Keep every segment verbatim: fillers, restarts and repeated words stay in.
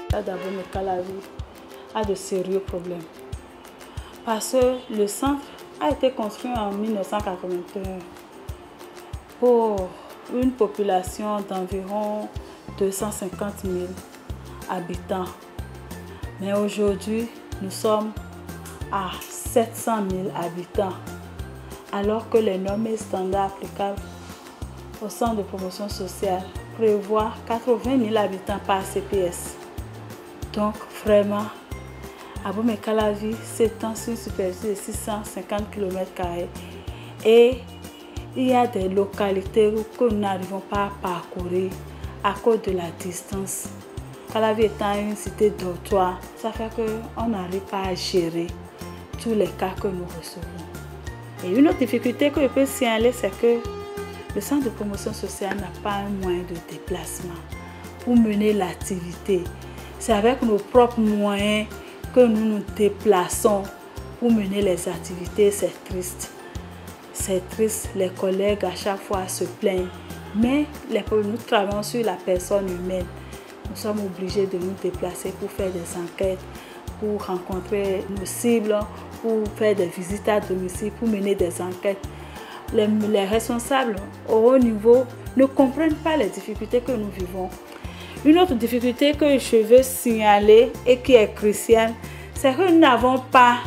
d'Abomey Calavi a de sérieux problèmes. Parce que le centre a été construit en mille neuf cent quatre-vingt-un pour une population d'environ deux cent cinquante mille habitants. Mais aujourd'hui, nous sommes à sept cent mille habitants, alors que les normes et standards applicables au centre de promotion sociale prévoient quatre-vingt mille habitants par C P S. Donc vraiment, Abomey Calavi s'étend sur une superficie de six cent cinquante kilomètres carrés et il y a des localités que nous n'arrivons pas à parcourir à cause de la distance. Calavi étant une cité dortoir, ça fait qu'on n'arrive pas à gérer tous les cas que nous recevons. Et une autre difficulté que je peux signaler, c'est que le centre de promotion sociale n'a pas un moyen de déplacement pour mener l'activité. C'est avec nos propres moyens que nous nous déplaçons pour mener les activités. C'est triste. C'est triste, les collègues à chaque fois se plaignent. Mais les, nous travaillons sur la personne humaine. Nous sommes obligés de nous déplacer pour faire des enquêtes, pour rencontrer nos cibles, pour faire des visites à domicile, pour mener des enquêtes. Les, les responsables au haut niveau ne comprennent pas les difficultés que nous vivons. Une autre difficulté que je veux signaler et qui est cruciale, c'est que nous n'avons pas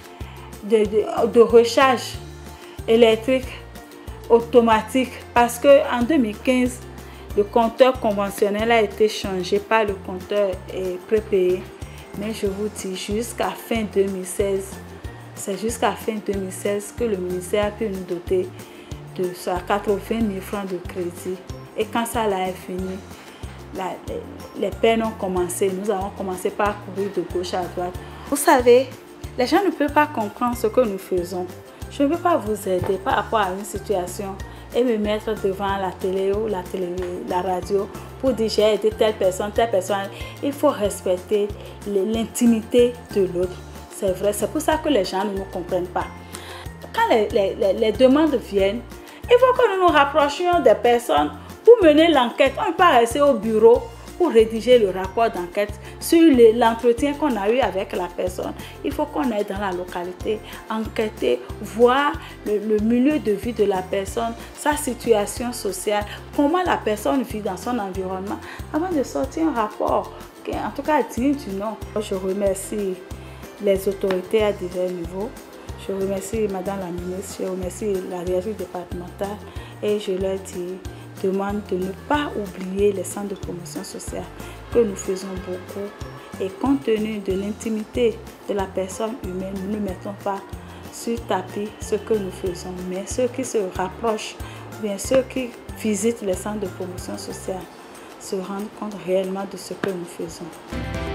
de, de, de recharge électrique automatique parce qu'en deux mille quinze, le compteur conventionnel a été changé par le compteur prépayé. Mais je vous dis, jusqu'à fin deux mille seize, c'est jusqu'à fin deux mille seize que le ministère a pu nous doter de quatre-vingt mille francs de crédit. Et quand ça là est fini, la, les, les peines ont commencé. Nous avons commencé par courir de gauche à droite. Vous savez, les gens ne peuvent pas comprendre ce que nous faisons. Je ne peux pas vous aider par rapport à une situation et me mettre devant la télé ou la, télé, la radio pour dire j'ai aidé telle personne, telle personne. Il faut respecter l'intimité de l'autre. C'est vrai, c'est pour ça que les gens ne nous comprennent pas. Quand les, les, les demandes viennent, il faut que nous nous rapprochions des personnes pour mener l'enquête. On ne peut pas rester au bureau pour rédiger le rapport d'enquête sur l'entretien qu'on a eu avec la personne. Il faut qu'on aille dans la localité, enquêter, voir le, le milieu de vie de la personne, sa situation sociale, comment la personne vit dans son environnement, avant de sortir un rapport, en tout cas digne du nom. Je remercie les autorités à divers niveaux. Je remercie Madame la ministre, je remercie la directrice départementale et je leur dis, demande de ne pas oublier les centres de promotion sociale que nous faisons beaucoup et compte tenu de l'intimité de la personne humaine, nous ne mettons pas sur tapis ce que nous faisons, mais ceux qui se rapprochent, bien ceux qui visitent les centres de promotion sociale se rendent compte réellement de ce que nous faisons.